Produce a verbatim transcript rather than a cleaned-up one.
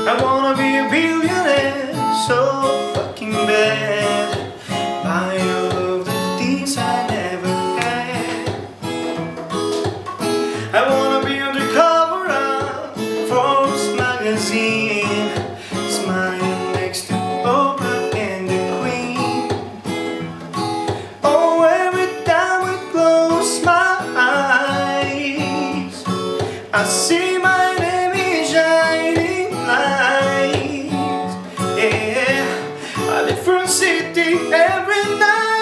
I wanna be a billionaire so fucking bad. Buy all of the things I never had. I wanna be on the cover of Forbes magazine, smiling next to Oprah and the Queen. Oh, every time I close my eyes, I see my name in shining lights. Yeah, a different city every night.